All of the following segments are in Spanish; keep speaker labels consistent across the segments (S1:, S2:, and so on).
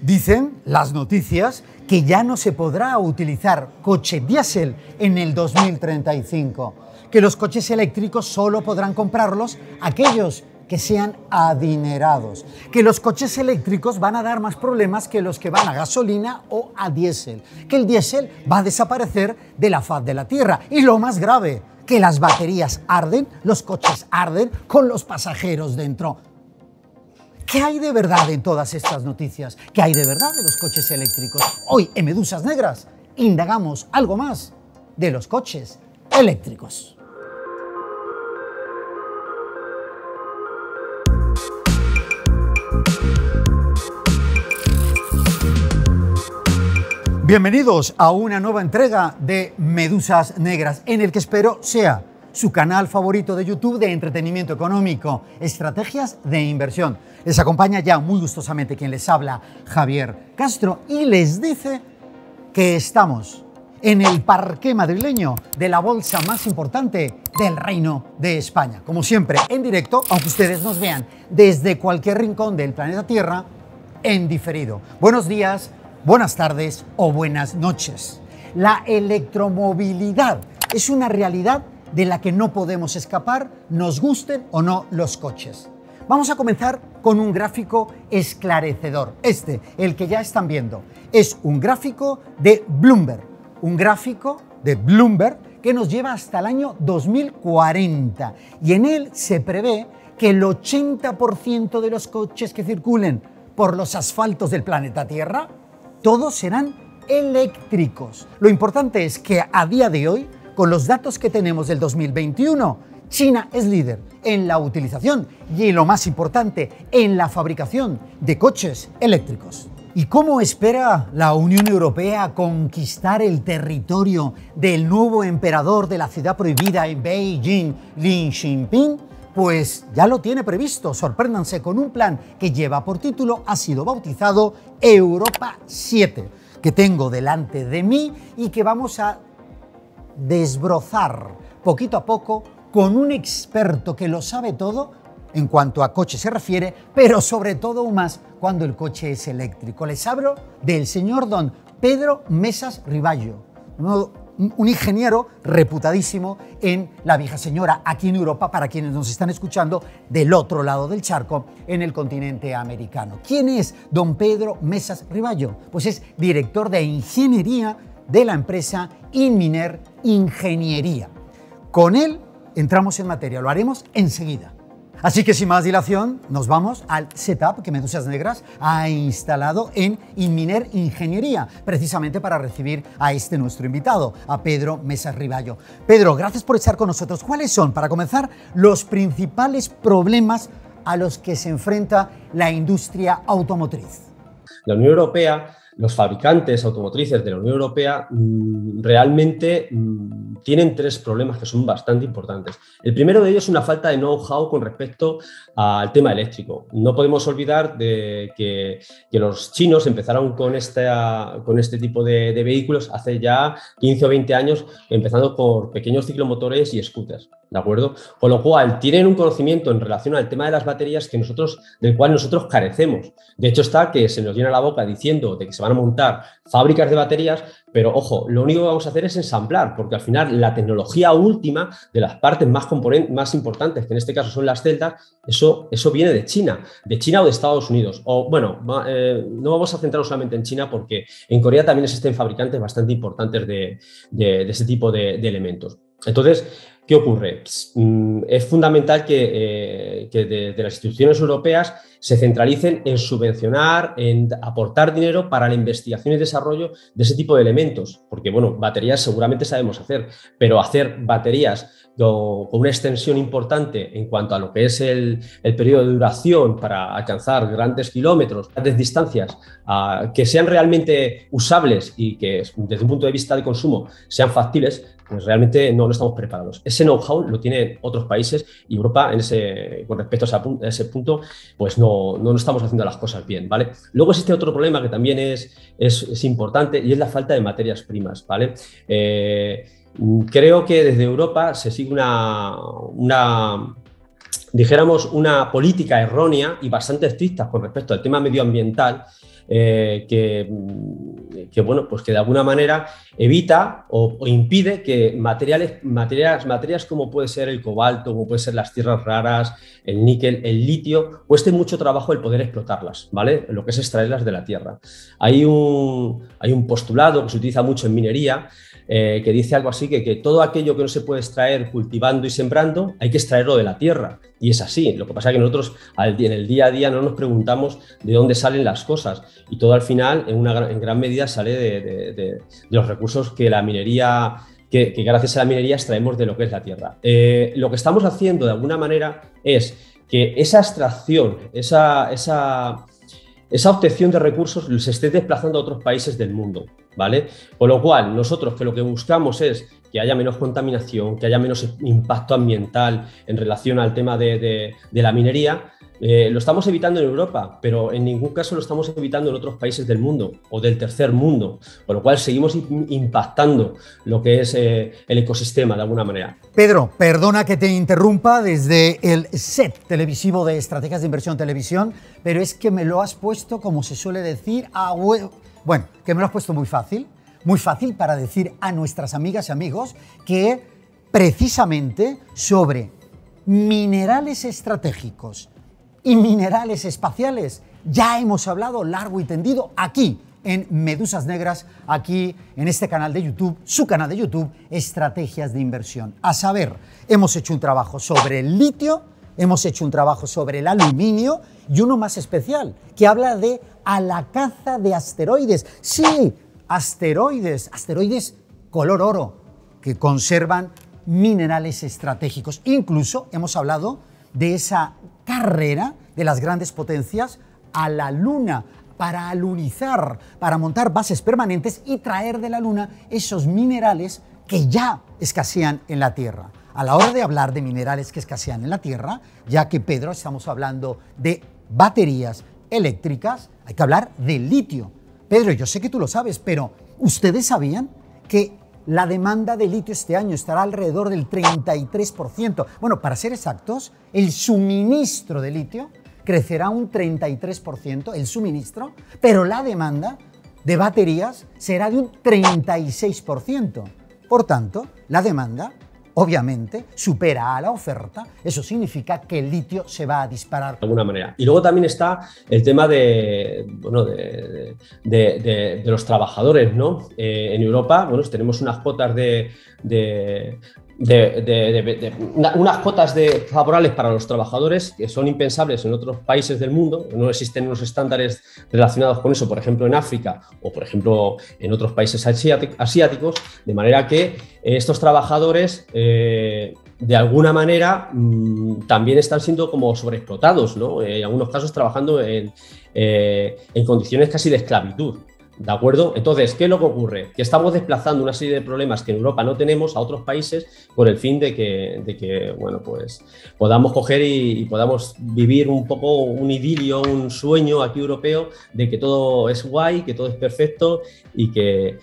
S1: Dicen las noticias que ya no se podrá utilizar coche diésel en el 2035, que los coches eléctricos solo podrán comprarlos aquellos que sean adinerados, que los coches eléctricos van a dar más problemas que los que van a gasolina o a diésel, que el diésel va a desaparecer de la faz de la Tierra y lo más grave, que las baterías arden, los coches arden con los pasajeros dentro. ¿Qué hay de verdad en todas estas noticias? ¿Qué hay de verdad de los coches eléctricos? Hoy en Medusas Negras indagamos algo más de los coches eléctricos. Bienvenidos a una nueva entrega de Medusas Negras, en el que espero sea su canal favorito de YouTube de entretenimiento económico, estrategias de inversión. Les acompaña ya muy gustosamente quien les habla, Javier Castro, y les dice que estamos en el parqué madrileño de la bolsa más importante del Reino de España. Como siempre, en directo, aunque ustedes nos vean desde cualquier rincón del planeta Tierra, en diferido. Buenos días, buenas tardes o buenas noches. La electromovilidad es una realidad de la que no podemos escapar, nos gusten o no los coches. Vamos a comenzar con un gráfico esclarecedor. El que ya están viendo, es un gráfico de Bloomberg. Un gráfico de Bloomberg que nos lleva hasta el año 2040. Y en él se prevé que el 80% de los coches que circulen por los asfaltos del planeta Tierra, todos serán eléctricos. Lo importante es que a día de hoy, con los datos que tenemos del 2021, China es líder en la utilización y, lo más importante, en la fabricación de coches eléctricos. ¿Y cómo espera la Unión Europea conquistar el territorio del nuevo emperador de la ciudad prohibida en Beijing, Xi Jinping? Pues ya lo tiene previsto, sorpréndanse, con un plan que lleva por título, ha sido bautizado Europa 7, que tengo delante de mí y que vamos a desbrozar poquito a poco con un experto que lo sabe todo en cuanto a coche se refiere, pero sobre todo aún más cuando el coche es eléctrico. Les hablo del señor don Pedro Mesas Riballo, un ingeniero reputadísimo en la vieja señora, aquí en Europa, para quienes nos están escuchando del otro lado del charco, en el continente americano. ¿Quién es don Pedro Mesas Riballo? Pues es director de ingeniería de la empresa Inminer Ingeniería. Con él entramos en materia, lo haremos enseguida. Así que sin más dilación, nos vamos al setup que Medusas Negras ha instalado en Inminer Ingeniería, precisamente para recibir a nuestro invitado, a Pedro Mesas Riballo. Pedro, gracias por estar con nosotros. ¿Cuáles son, para comenzar, los principales problemas a los que se enfrenta la industria automotriz?
S2: La Unión Europea, los fabricantes automotrices de la Unión Europea realmente tienen tres problemas que son bastante importantes. El primero de ellos es una falta de know-how con respecto al tema eléctrico. No podemos olvidar de que los chinos empezaron con este tipo de vehículos hace ya 15 o 20 años, empezando por pequeños ciclomotores y scooters, ¿de acuerdo? Con lo cual tienen un conocimiento en relación al tema de las baterías del cual nosotros carecemos. De hecho está que se nos llena la boca diciendo de que se van a montar fábricas de baterías, pero ojo, lo único que vamos a hacer es ensamblar, porque al final la tecnología última de las partes más importantes, que en este caso son las celdas, eso viene de China o de Estados Unidos. O bueno, no vamos a centrarnos solamente en China, porque en Corea también existen fabricantes bastante importantes de ese tipo de elementos. Entonces, ¿qué ocurre? Es fundamental que desde las instituciones europeas se centralicen en subvencionar, en aportar dinero para la investigación y desarrollo de ese tipo de elementos. Porque, bueno, baterías seguramente sabemos hacer, pero hacer baterías con una extensión importante en cuanto a lo que es el periodo de duración para alcanzar grandes kilómetros, grandes distancias, que sean realmente usables y que desde un punto de vista de consumo sean factibles, pues realmente no estamos preparados. Ese know-how lo tienen otros países y Europa con respecto a ese punto, pues no estamos haciendo las cosas bien, ¿vale? Luego existe otro problema que también es importante, y es la falta de materias primas, ¿vale? Creo que desde Europa se sigue dijéramos, una política errónea y bastante estricta con respecto al tema medioambiental, bueno, pues que de alguna manera evita o impide que materias como puede ser el cobalto, como puede ser las tierras raras, el níquel, el litio, cueste mucho trabajo el poder explotarlas, ¿vale? Lo que es extraerlas de la tierra. Hay un postulado que se utiliza mucho en minería, que dice algo así, que todo aquello que no se puede extraer cultivando y sembrando, hay que extraerlo de la tierra. Y es así. Lo que pasa es que nosotros en el día a día no nos preguntamos de dónde salen las cosas. Y todo al final, en gran medida, sale de los recursos que la minería, que gracias a la minería extraemos de lo que es la tierra. Lo que estamos haciendo de alguna manera es que esa extracción, esa obtención de recursos se esté desplazando a otros países del mundo, ¿vale? Con lo cual, nosotros que lo que buscamos es que haya menos contaminación, que haya menos impacto ambiental en relación al tema de la minería, lo estamos evitando en Europa, pero en ningún caso lo estamos evitando en otros países del mundo o del tercer mundo, con lo cual seguimos impactando lo que es el ecosistema de alguna manera.
S1: Pedro, perdona que te interrumpa desde el set televisivo de Estrategias de Inversión Televisión, pero es que me lo has puesto, como se suele decir, a huevo. Bueno, que me lo has puesto muy fácil para decir a nuestras amigas y amigos que precisamente sobre minerales estratégicos y minerales espaciales ya hemos hablado largo y tendido aquí en Medusas Negras, aquí en este canal de YouTube, su canal de YouTube, Estrategias de Inversión. A saber, hemos hecho un trabajo sobre el litio, hemos hecho un trabajo sobre el aluminio y uno más especial que habla de a la caza de asteroides. Sí, asteroides color oro que conservan minerales estratégicos. Incluso hemos hablado de esa carrera de las grandes potencias a la Luna para alunizar, para montar bases permanentes y traer de la Luna esos minerales que ya escasean en la Tierra. A la hora de hablar de minerales que escasean en la Tierra, ya que Pedro estamos hablando de baterías eléctricas, hay que hablar de litio. Pedro, yo sé que tú lo sabes, pero ¿ustedes sabían que la demanda de litio este año estará alrededor del 33%? Bueno, para ser exactos, el suministro de litio crecerá un 33%, el suministro, pero la demanda de baterías será de un 36%. Por tanto, la demanda obviamente supera a la oferta. Eso significa que el litio se va a disparar.
S2: De alguna manera. Y luego también está el tema de los trabajadores, ¿no? En Europa, bueno, tenemos unas cuotas unas cuotas favorables para los trabajadores que son impensables en otros países del mundo. No existen unos estándares relacionados con eso, por ejemplo en África o por ejemplo en otros países asiáticos, de manera que estos trabajadores de alguna manera también están siendo como sobreexplotados, ¿no? En algunos casos trabajando en condiciones casi de esclavitud. ¿De acuerdo? Entonces, ¿qué es lo que ocurre? Que estamos desplazando una serie de problemas que en Europa no tenemos a otros países con el fin de que bueno, pues podamos coger y podamos vivir un poco un idilio, un sueño aquí europeo de que todo es guay, que todo es perfecto y que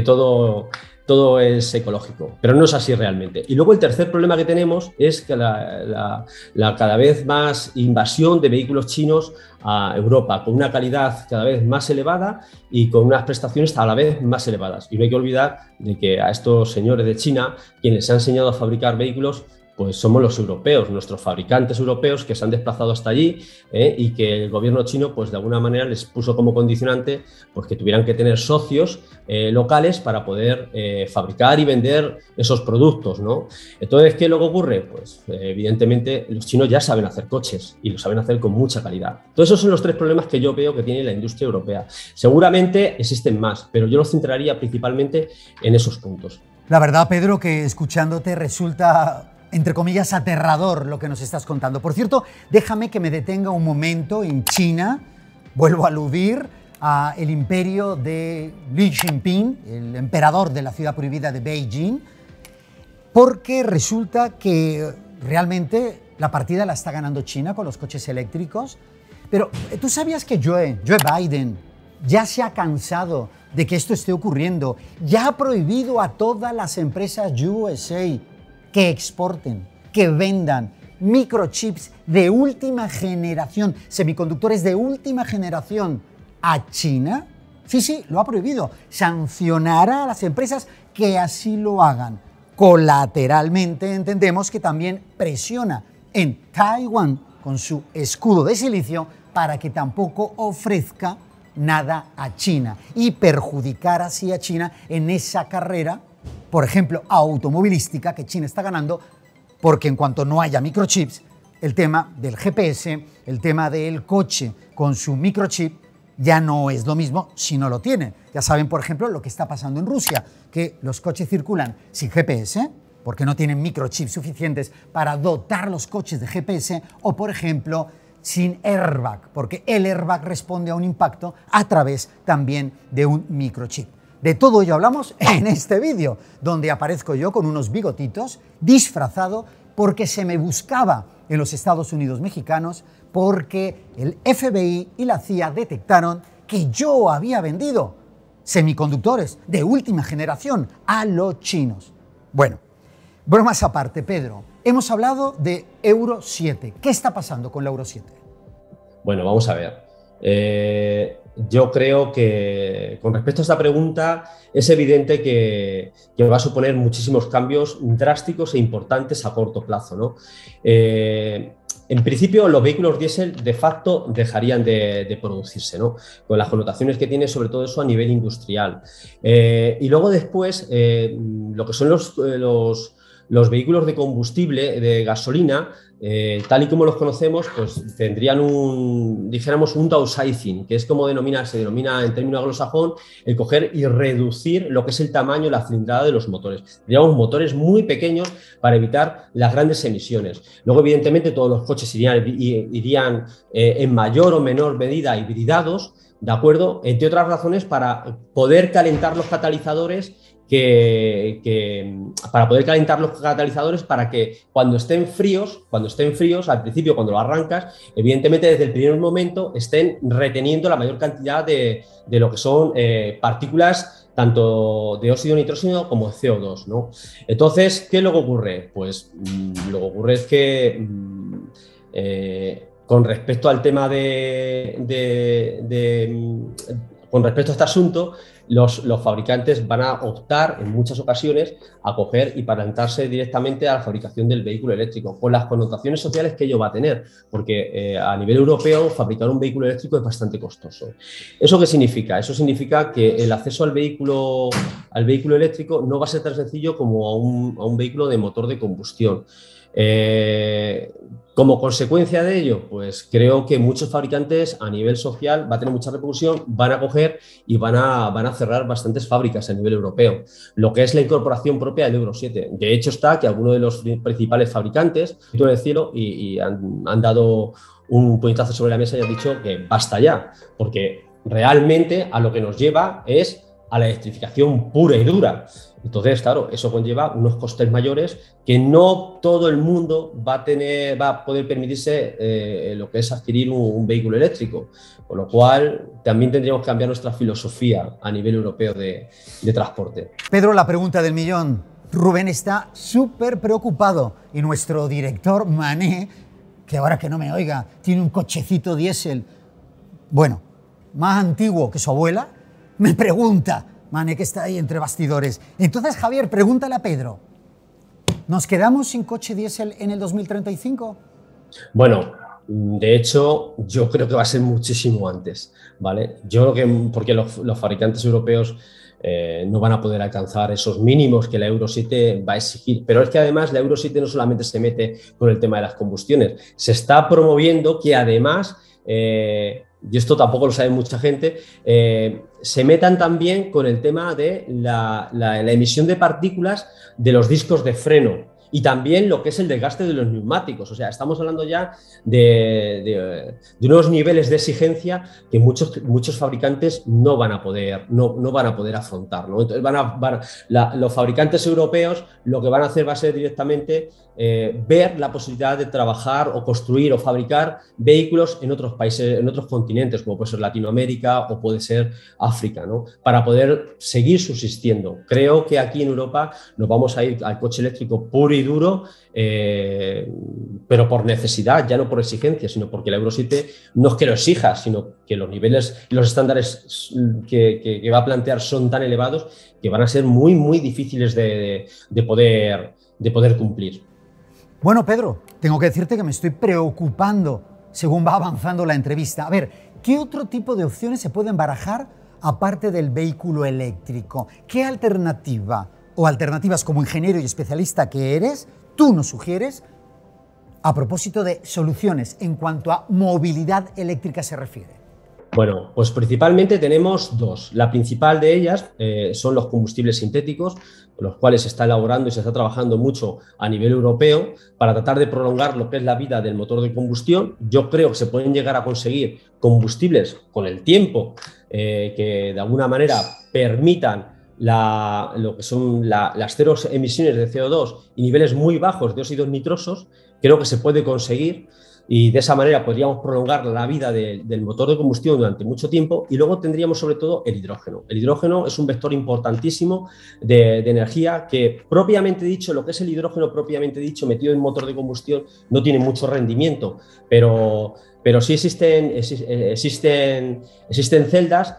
S2: todo es ecológico, pero no es así realmente. Y luego el tercer problema que tenemos es que la cada vez más invasión de vehículos chinos a Europa, con una calidad cada vez más elevada y con unas prestaciones a la vez más elevadas. Y no hay que olvidar de que a estos señores de China, quienes se han enseñado a fabricar vehículos, pues somos los europeos, nuestros fabricantes europeos que se han desplazado hasta allí y que el gobierno chino pues de alguna manera les puso como condicionante pues que tuvieran que tener socios locales para poder fabricar y vender esos productos, ¿no? Entonces, ¿qué es lo que ocurre? Pues evidentemente los chinos ya saben hacer coches y lo saben hacer con mucha calidad. Entonces esos son los tres problemas que yo veo que tiene la industria europea. Seguramente existen más, pero yo los centraría principalmente en esos puntos.
S1: La verdad, Pedro, que escuchándote resulta, entre comillas, aterrador lo que nos estás contando. Por cierto, déjame que me detenga un momento en China. Vuelvo a aludir al imperio de Xi Jinping, el emperador de la ciudad prohibida de Beijing, porque resulta que realmente la partida la está ganando China con los coches eléctricos. Pero ¿tú sabías que Joe Biden ya se ha cansado de que esto esté ocurriendo? Ya ha prohibido a todas las empresas USA que exporten, que vendan microchips de última generación, semiconductores de última generación a China. Sí, sí, lo ha prohibido. Sancionará a las empresas que así lo hagan. Colateralmente entendemos que también presiona en Taiwán con su escudo de silicio para que tampoco ofrezca nada a China y perjudicar así a China en esa carrera, por ejemplo, automovilística que China está ganando, porque en cuanto no haya microchips, el tema del GPS, el tema del coche con su microchip, ya no es lo mismo si no lo tiene. Ya saben, por ejemplo, lo que está pasando en Rusia, que los coches circulan sin GPS, porque no tienen microchips suficientes para dotar los coches de GPS, o, por ejemplo, sin airbag, porque el airbag responde a un impacto a través también de un microchip. De todo ello hablamos en este vídeo, donde aparezco yo con unos bigotitos, disfrazado, porque se me buscaba en los Estados Unidos mexicanos, porque el FBI y la CIA detectaron que yo había vendido semiconductores de última generación a los chinos. Bueno, bromas aparte, Pedro, hemos hablado de Euro 7. ¿Qué está pasando con la Euro 7?
S2: Bueno, vamos a ver. Yo creo que con respecto a esta pregunta es evidente que va a suponer muchísimos cambios drásticos e importantes a corto plazo, ¿no? En principio, los vehículos diésel de facto dejarían de producirse, ¿no? Con las connotaciones que tiene, sobre todo eso a nivel industrial. Y luego después, lo que son los vehículos de combustible, de gasolina, tal y como los conocemos, pues tendrían dijéramos, un downsizing, que es como se denomina en términos anglosajón, el coger y reducir lo que es el tamaño, la cilindrada de los motores. Tendríamos motores muy pequeños para evitar las grandes emisiones. Luego, evidentemente, todos los coches irían en mayor o menor medida hibridados, ¿de acuerdo? Entre otras razones, para poder calentar los catalizadores para que cuando estén fríos, al principio, cuando lo arrancas, evidentemente desde el primer momento estén reteniendo la mayor cantidad de lo que son partículas tanto de óxido nitrógeno como de CO2, ¿no? Entonces, ¿qué luego ocurre? Pues lo que ocurre es que con respecto al tema con respecto a este asunto, los fabricantes van a optar en muchas ocasiones a coger y parentarse directamente a la fabricación del vehículo eléctrico, con las connotaciones sociales que ello va a tener, porque a nivel europeo fabricar un vehículo eléctrico es bastante costoso. ¿Eso qué significa? Eso significa que el acceso al vehículo eléctrico no va a ser tan sencillo como a un vehículo de motor de combustión. Como consecuencia de ello, pues creo que muchos fabricantes a nivel social va a tener mucha repercusión, van a coger y van a cerrar bastantes fábricas a nivel europeo, lo que es la incorporación propia del Euro 7. De hecho está que algunos de los principales fabricantes en el cielo y han dado un puñetazo sobre la mesa y han dicho que basta ya, porque realmente a lo que nos lleva es a la electrificación pura y dura. Entonces, claro, eso conlleva unos costes mayores que no todo el mundo va a poder permitirse lo que es adquirir un vehículo eléctrico, con lo cual también tendríamos que cambiar nuestra filosofía a nivel europeo de transporte.
S1: Pedro, la pregunta del millón. Rubén está súper preocupado y nuestro director Mané, que ahora que no me oiga, tiene un cochecito diésel, bueno, más antiguo que su abuela, me pregunta, Mané, que está ahí entre bastidores. Entonces, Javier, pregúntale a Pedro, ¿nos quedamos sin coche diésel en el 2035?
S2: Bueno, de hecho, yo creo que va a ser muchísimo antes, ¿vale? Yo creo que, porque los fabricantes europeos no van a poder alcanzar esos mínimos que la Euro 7 va a exigir. Pero es que además la Euro 7 no solamente se mete con el tema de las combustiones, se está promoviendo que además, y esto tampoco lo sabe mucha gente, se metan también con el tema de la emisión de partículas de los discos de freno y también lo que es el desgaste de los neumáticos. O sea, estamos hablando ya de unos niveles de exigencia que muchos fabricantes no van a poder afrontar, ¿no? Entonces los fabricantes europeos lo que van a hacer va a ser directamente ver la posibilidad de trabajar o construir o fabricar vehículos en otros países, en otros continentes, como puede ser Latinoamérica o puede ser África, ¿no? Para poder seguir subsistiendo. Creo que aquí en Europa nos vamos a ir al coche eléctrico puro y y duro, pero por necesidad, ya no por exigencia, sino porque la Euro 7 no es que lo exija, sino que los niveles y los estándares que va a plantear son tan elevados que van a ser muy, muy difíciles de poder cumplir.
S1: Bueno, Pedro, tengo que decirte que me estoy preocupando según va avanzando la entrevista. A ver, ¿qué otro tipo de opciones se pueden barajar aparte del vehículo eléctrico? ¿Qué alternativa o alternativas como ingeniero y especialista que eres, tú nos sugieres a propósito de soluciones en cuanto a movilidad eléctrica se refiere?
S2: Bueno, pues principalmente tenemos dos. La principal de ellas son los combustibles sintéticos, con los cuales se está elaborando y se está trabajando mucho a nivel europeo para tratar de prolongar lo que es la vida del motor de combustión. Yo creo que se pueden llegar a conseguir combustibles con el tiempo que de alguna manera permitan lo que son las cero emisiones de CO2 y niveles muy bajos de óxidos nitrosos. Creo que se puede conseguir y de esa manera podríamos prolongar la vida del motor de combustión durante mucho tiempo. Y luego tendríamos sobre todo el hidrógeno. El hidrógeno es un vector importantísimo de energía que, propiamente dicho, lo que es el hidrógeno propiamente dicho metido en motor de combustión no tiene mucho rendimiento, pero sí existen celdas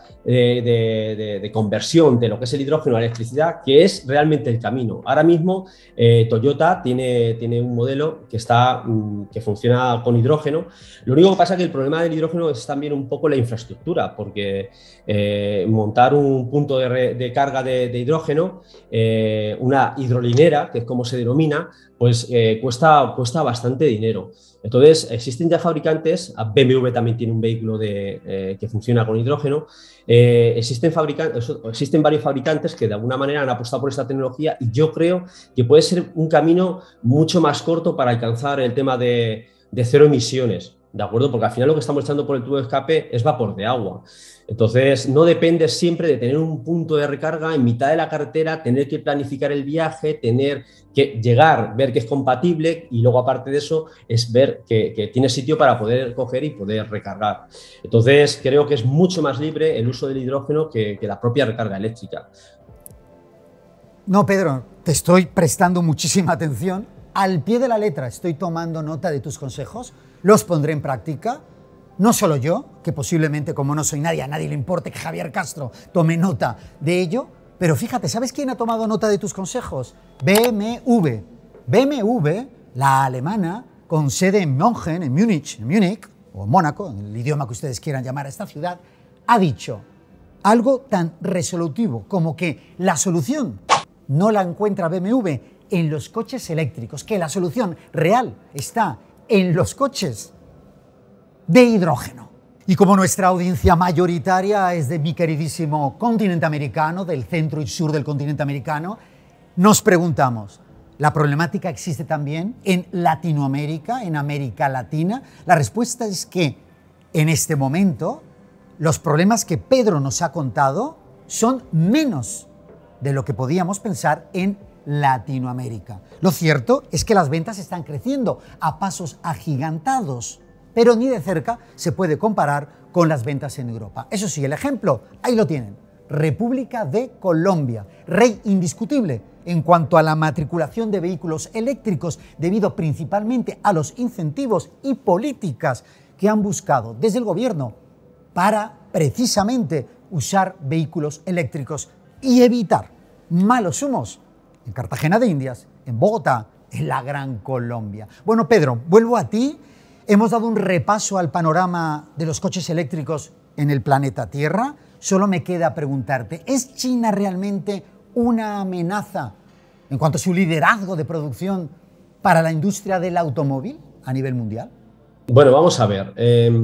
S2: de conversión de lo que es el hidrógeno a electricidad, que es realmente el camino. Ahora mismo Toyota tiene un modelo que funciona con hidrógeno. Lo único que pasa es que el problema del hidrógeno es también un poco la infraestructura, porque montar un punto de carga de hidrógeno, una hidrolinera, que es como se denomina, pues cuesta bastante dinero. Entonces, existen ya fabricantes, BMW también tiene un vehículo que funciona con hidrógeno, existen varios fabricantes que de alguna manera han apostado por esta tecnología y yo creo que puede ser un camino mucho más corto para alcanzar el tema de cero emisiones, ¿de acuerdo? Porque al final lo que estamos echando por el tubo de escape es vapor de agua. Entonces, no depende siempre de tener un punto de recarga en mitad de la carretera, tener que planificar el viaje, tener que llegar, ver que es compatible y luego, aparte de eso, es ver que tiene sitio para poder coger y poder recargar. Entonces, creo que es mucho más libre el uso del hidrógeno que la propia recarga eléctrica.
S1: No, Pedro, te estoy prestando muchísima atención. Al pie de la letra estoy tomando nota de tus consejos, los pondré en práctica. No solo yo, que posiblemente como no soy nadie, a nadie le importe que Javier Castro tome nota de ello, pero fíjate, ¿sabes quién ha tomado nota de tus consejos? BMW. BMW, la alemana, con sede en München, en Múnich, o Mónaco, en el idioma que ustedes quieran llamar a esta ciudad, ha dicho algo tan resolutivo como que la solución no la encuentra BMW en los coches eléctricos, que la solución real está en los coches de hidrógeno. Y como nuestra audiencia mayoritaria es de mi queridísimo continente americano, del centro y sur del continente americano, nos preguntamos, ¿la problemática existe también en Latinoamérica, en América Latina? La respuesta es que en este momento los problemas que Pedro nos ha contado son menos de lo que podíamos pensar en Latinoamérica. Lo cierto es que las ventas están creciendo a pasos agigantados, pero ni de cerca se puede comparar con las ventas en Europa. Eso sí, el ejemplo, ahí lo tienen. República de Colombia, rey indiscutible en cuanto a la matriculación de vehículos eléctricos, debido principalmente a los incentivos y políticas que han buscado desde el gobierno para precisamente usar vehículos eléctricos y evitar malos humos en Cartagena de Indias, en Bogotá, en la Gran Colombia. Bueno, Pedro, vuelvo a ti. Hemos dado un repaso al panorama de los coches eléctricos en el planeta Tierra. Solo me queda preguntarte, ¿es China realmente una amenaza en cuanto a su liderazgo de producción para la industria del automóvil a nivel mundial?
S2: Bueno, vamos a ver.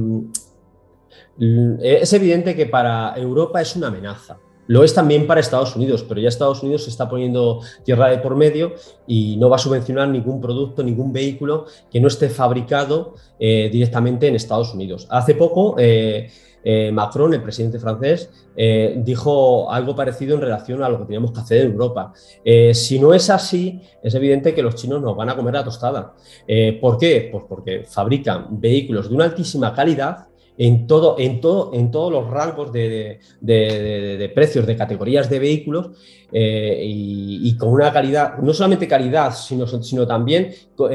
S2: Es evidente que para Europa es una amenaza. Lo es también para Estados Unidos, pero ya Estados Unidos se está poniendo tierra de por medio y no va a subvencionar ningún producto, ningún vehículo que no esté fabricado directamente en Estados Unidos. Hace poco Macron, el presidente francés, dijo algo parecido en relación a lo que teníamos que hacer en Europa. Si no es así, es evidente que los chinos nos van a comer la tostada. ¿Por qué? Pues porque fabrican vehículos de una altísima calidad en todos los rangos de precios de categorías de vehículos y con una calidad, no solamente calidad, sino también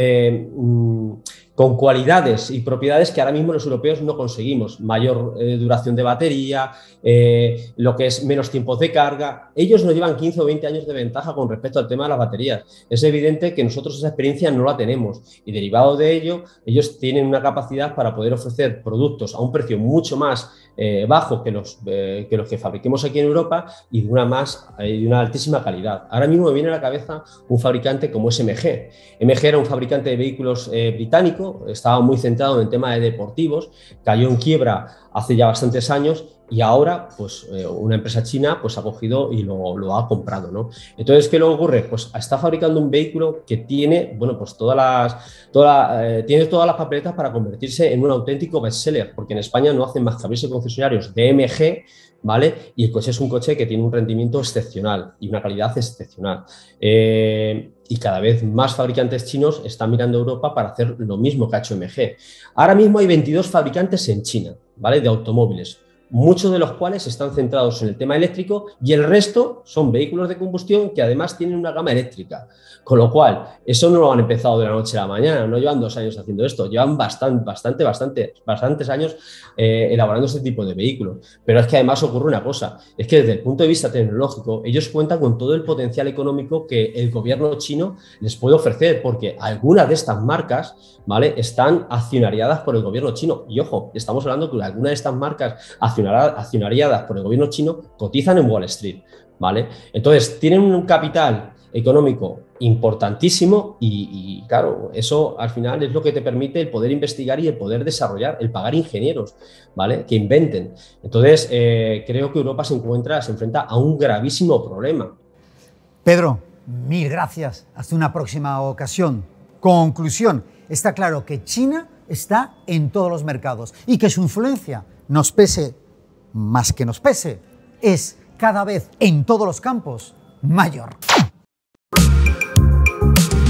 S2: con cualidades y propiedades que ahora mismo los europeos no conseguimos. Mayor duración de batería, lo que es menos tiempos de carga. Ellos nos llevan 15 o 20 años de ventaja con respecto al tema de las baterías. Es evidente que nosotros esa experiencia no la tenemos y derivado de ello, ellos tienen una capacidad para poder ofrecer productos a un precio mucho más bajo que los que fabriquemos aquí en Europa y de una altísima calidad. Ahora mismo me viene a la cabeza un fabricante como es MG. MG era un fabricante de vehículos británico, estaba muy centrado en el tema de deportivos, cayó en quiebra hace ya bastantes años y ahora pues una empresa china pues ha cogido y lo ha comprado, ¿no? Entonces, ¿qué le ocurre? Pues está fabricando un vehículo que tiene, bueno, pues tiene todas las papeletas para convertirse en un auténtico bestseller, porque en España no hacen más que abrirse concesionarios de MG, ¿vale? Y el coche es un coche que tiene un rendimiento excepcional y una calidad excepcional. Y cada vez más fabricantes chinos están mirando a Europa para hacer lo mismo que ha hecho MG. Ahora mismo hay 22 fabricantes en China, ¿vale? De automóviles, muchos de los cuales están centrados en el tema eléctrico y el resto son vehículos de combustión que además tienen una gama eléctrica. Con lo cual, eso no lo han empezado de la noche a la mañana, no llevan 2 años haciendo esto, llevan bastantes años elaborando este tipo de vehículos. Pero es que además ocurre una cosa, es que desde el punto de vista tecnológico, ellos cuentan con todo el potencial económico que el gobierno chino les puede ofrecer, porque algunas de estas marcas, ¿vale?, están accionariadas por el gobierno chino. Y ojo, estamos hablando que algunas de estas marcas accionariadas por el gobierno chino cotizan en Wall Street, ¿vale? Entonces, tienen un capital económico importantísimo y claro, eso al final es lo que te permite el poder investigar y el poder desarrollar, el pagar ingenieros, ¿vale?, que inventen. Entonces, creo que Europa se enfrenta a un gravísimo problema.
S1: Pedro, mil gracias. Hasta una próxima ocasión. Conclusión, está claro que China está en todos los mercados y que su influencia, nos pese más que nos pese, es cada vez en todos los campos mayor.